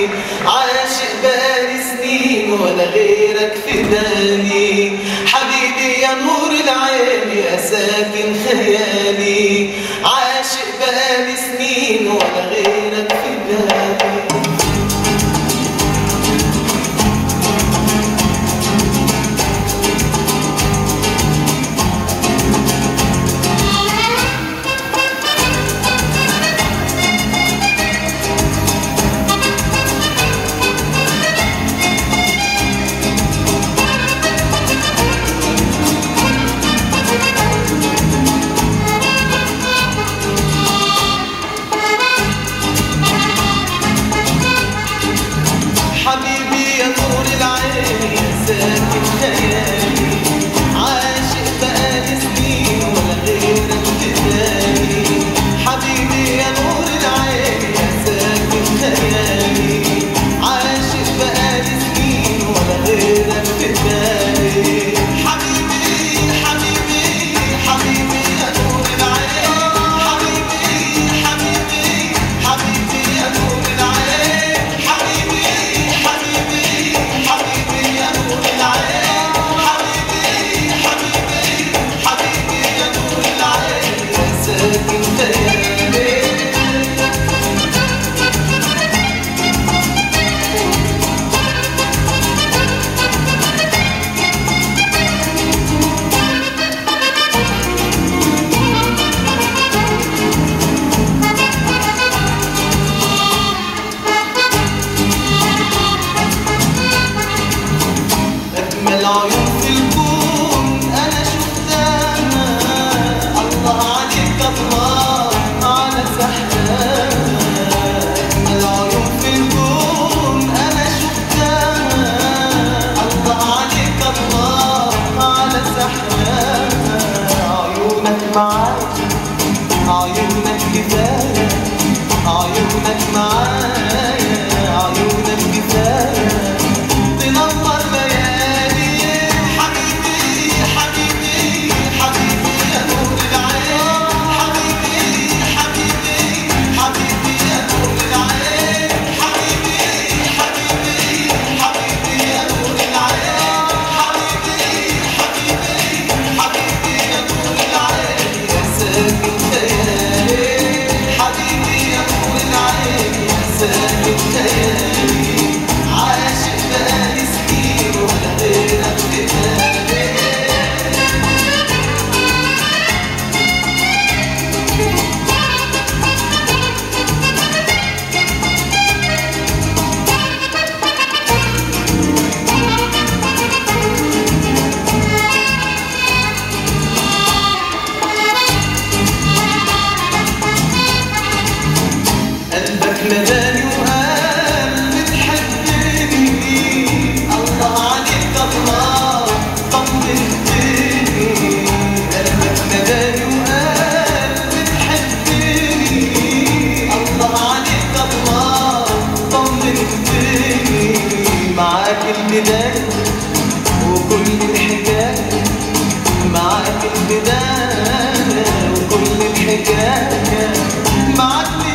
عاشق بقالي سنين ولا غيرك في بالي، حبيبي يا نور العين يا ساكن خيالي، عاشق بقالي سنين ولا غيرك في بالي. حبيبي يا نور العين يا ساكن خيالي، عاشق بقالي سنين ولا غيرك في بالي، حبيبي يا نور العين يا ساكن خيالي، عاشق بقالي سنين ولا غيرك في بالي. حبيبي حبيبي حبيبي يا نور العين، حبيبي حبيبي حبيبي يا نور العين، حبيبي حبيبي يا نور العين، حبيبي حبيبي يا نور العين يا ساكن خيالي. أجمل عيون في الكون أنا شفتها، الله عليك الله على سحرها. أجمل عيون في الكون أنا شفتها، الله عليك الله على سحرها. عيونك معايا عيونك كفاية، عيونك معايا عيونك كفاية، تنور ليالي. حبيبي حبيبي حبيبي يا نور العين، حبيبي حبيبي حبيبي يا نور العين، حبيبي حبيبي حبيبي يا نور العين، حبيبي حبيبي حبيبي يا نور العين يا ساكن خيالي، حبيبي يا نور العين يا ساكن خيالي، عاشق بقالي سنين ولا غيرك في بالي. قلبك نداني وقال بتحبني، الله عليك الله طمنتني. قلبك نداني وقال بتحبني، الله عليك الله طمنتني. معاك البداية وكل الحكاية، معاك البداية وكل الحكاية، معاك